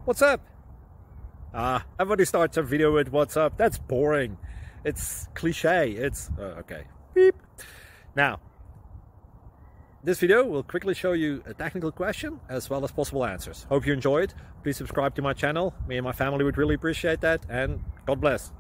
What's up? Everybody starts a video with what's up. That's boring. It's cliche. It's okay. Beep. Now, this video will quickly show you a technical question as well as possible answers. Hope you enjoy it. Please subscribe to my channel. Me and my family would really appreciate that, and God bless.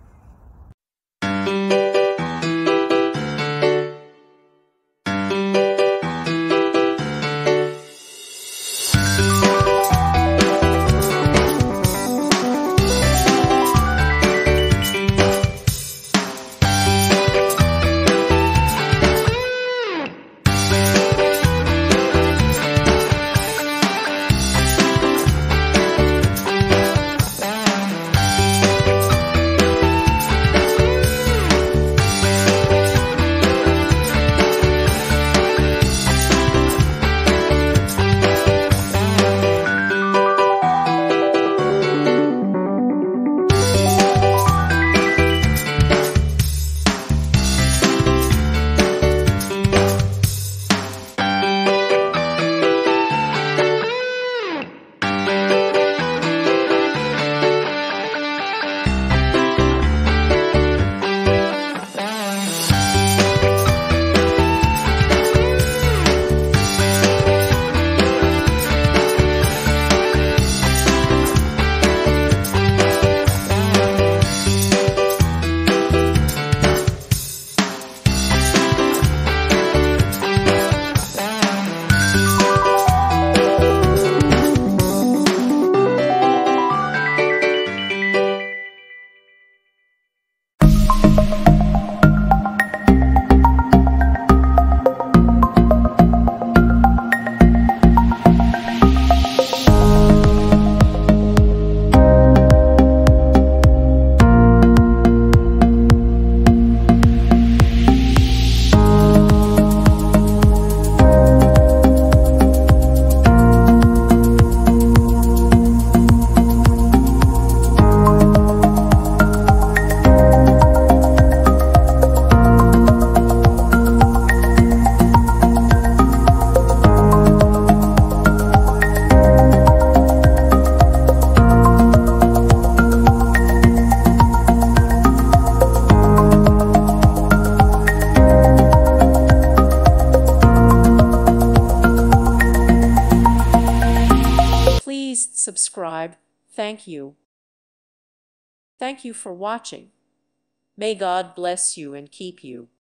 Please subscribe. Thank you. Thank you for watching. May God bless you and keep you.